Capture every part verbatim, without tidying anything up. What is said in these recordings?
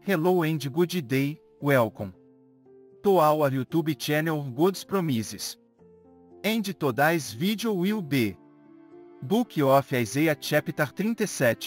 Hello and good day, welcome to our YouTube channel God's Promises. And today's video will be Book of Isaiah chapter thirty-seven.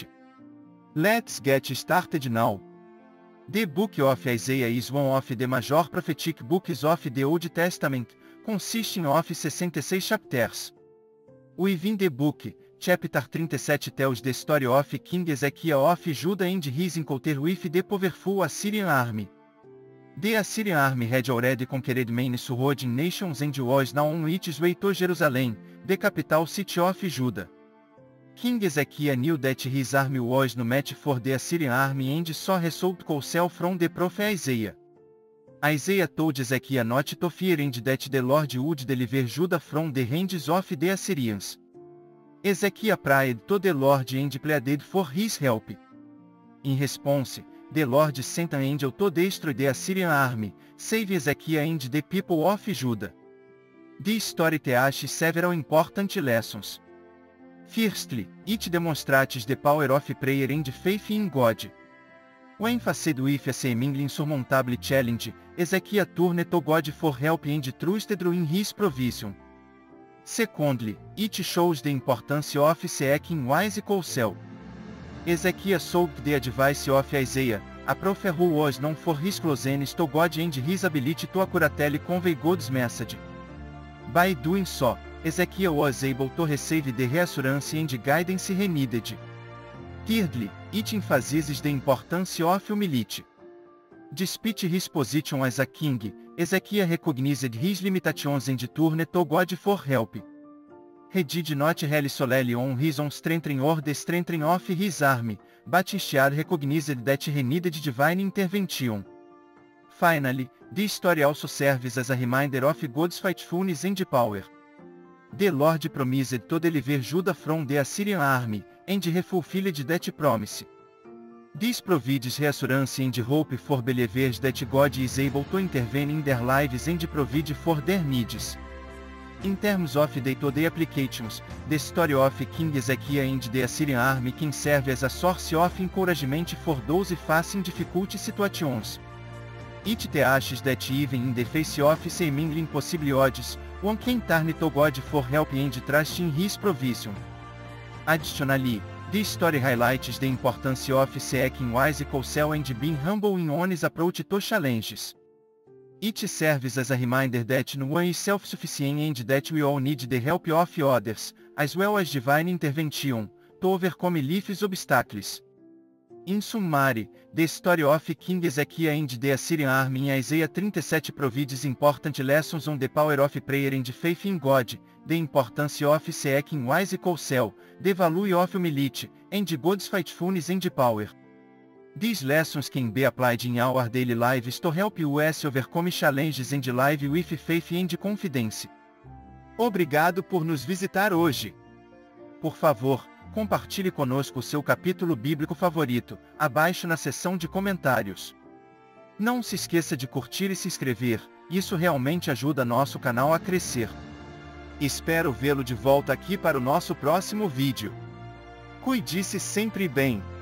Let's get started now. The Book of Isaiah is one of the major prophetic books of the Old Testament, consisting of sixty-six chapters. Within the book, chapter thirty-seven tells the story of King Ezekiel of Judah and his encounter with the powerful Assyrian army. The Assyrian army had already conquered many surrounding nations and was now on its way to Jerusalem, the capital city of Judah. King Ezekiel knew that his army was no match for the Assyrian army and saw result counsel from the prophet Isaiah. Isaiah told Ezekiel not to fear and that the Lord would deliver Judah from the hands of the Assyrians. Ezekiel prayed to the Lord and pleaded for his help. In response, the Lord sent an angel to destroy the Assyrian army, save Ezekiel and the people of Judah. This story teaches several important lessons. Firstly, it demonstrates the power of prayer and faith in God. When faced with a seemingly insurmountable challenge, Ezekiel turned to God for help and trusted in his provision. Secondly, it shows the importance of seeking wise counsel. Ezekiel sought the advice of Isaiah, a prophet who was known for his closeness to God and his ability to accurately convey God's message. By doing so, Ezekiel was able to receive the reassurance and guidance he needed. Thirdly, it emphasizes the importance of humility. Despite his position as a king, Ezekiel recognized his limitations and turned to God for help. He did not rely solely on his own strength or the strength of his army, but instead recognized that he needed divine intervention. Finally, this story also serves as a reminder of God's faithfulness and power. The Lord promised to deliver Judah from the Assyrian army, and he fulfilled that promise. This provides reassurance and hope for believers that God is able to intervene in their lives and provide for their needs. In terms of day-to-day applications, the story of King Ezekiel and the Assyrian army can serve as a source of encouragement for those facing difficult situations. It teaches that even in the face of seemingly impossible odds, one can turn to God for help and trust in his provision. Additionally, this story highlights the importance of seeking wise counsel and being humble in one's approach to challenges. It serves as a reminder that no one is self-sufficient and that we all need the help of others, as well as divine intervention, to overcome life's obstacles. In summary, the story of King Ezekiel and the Assyrian army in Isaiah thirty-seven provides important lessons on the power of prayer and faith in God, the importance of seeking wise counsel, the value of humility, and God's faithfulness and power. These lessons can be applied in our daily lives to help us overcome challenges and live with faith and confidence. Obrigado por nos visitar hoje. Por favor, compartilhe conosco o seu capítulo bíblico favorito, abaixo na seção de comentários. Não se esqueça de curtir e se inscrever, isso realmente ajuda nosso canal a crescer. Espero vê-lo de volta aqui para o nosso próximo vídeo. Cuide-se sempre bem.